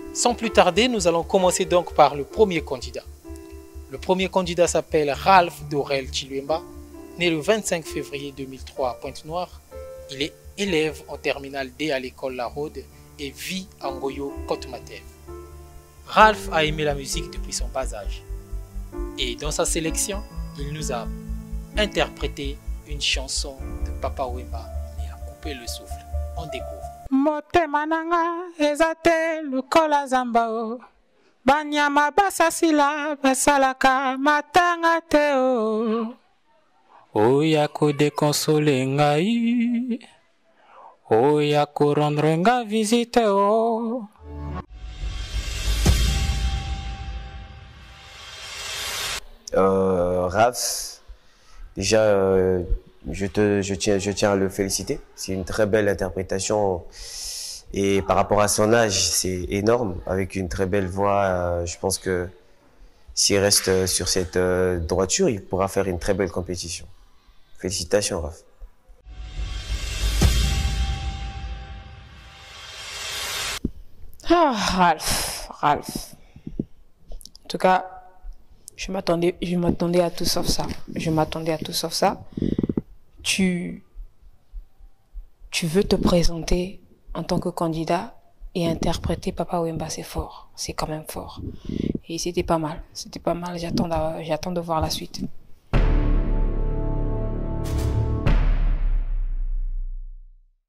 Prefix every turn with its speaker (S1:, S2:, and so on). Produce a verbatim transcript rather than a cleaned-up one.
S1: Sans plus tarder, nous allons commencer donc par le premier candidat. Le premier candidat s'appelle Ralph Dorel Chiluemba, né le vingt-cinq février deux mille trois à Pointe-Noire. Il est élève en terminale D à l'école La Rôde et vit à Ngoyo, Côte-Matev. Ralph a aimé la musique depuis son bas âge. Et dans sa sélection, il nous a interprété une chanson de Papa Wemba et a coupé le souffle. On découvre.
S2: Motema nanga ezate lukola zambao banyama basasila basalaka matanga te o oya ko déconsoler ngai oya ko rendre nga visite o.
S3: Euh, Raph, déjà, euh, je, te, je, tiens, je tiens à le féliciter. C'est une très belle interprétation et par rapport à son âge, c'est énorme. Avec une très belle voix, euh, je pense que s'il reste sur cette euh, droiture, il pourra faire une très belle compétition. Félicitations, Raph.
S4: Ah, Ralph, Ralph. En tout cas, je m'attendais, je m'attendais à tout sauf ça. Je m'attendais à tout sauf ça. Tu, tu veux te présenter en tant que candidat et interpréter Papa Wemba, c'est fort. C'est quand même fort. Et c'était pas mal. C'était pas mal. J'attends, j'attends de voir la suite.